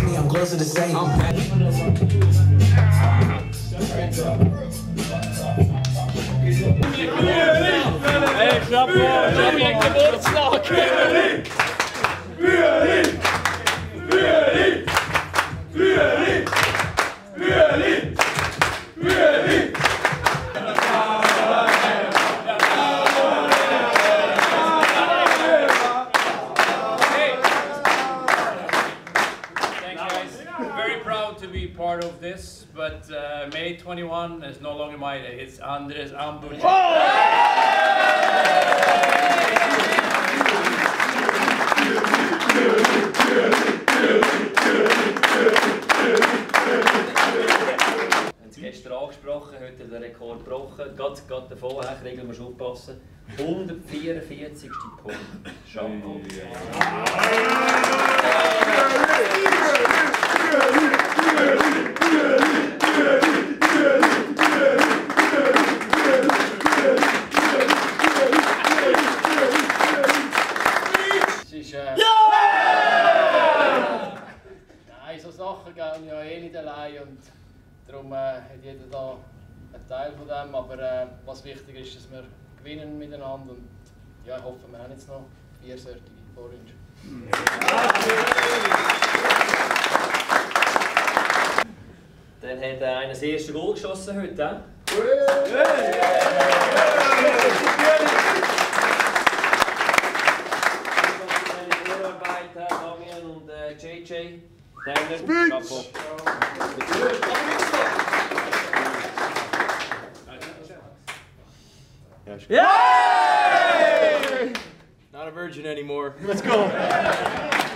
me, I'm closer to Satan. Hey, Chapeau, Geburtstag! Part of this, but May 21 is no longer my day. It's Andres Ambuch. Gestern angesprochen, heute den Rekord gebrochen. Gerade davon regeln wir aufpassen. 144. Punkt. Chapeau. Nein, so Sachen gehen ja eh nicht allein und darum hat jeder da einen Teil von dem, aber was wichtig ist, dass wir gewinnen miteinander und ja, ich hoffe, wir haben jetzt noch 4 solche vor uns. Dann hat einer das erste Goal geschossen heute. Damian und JJ. Spiel! Yay! Not a virgin anymore. Let's go.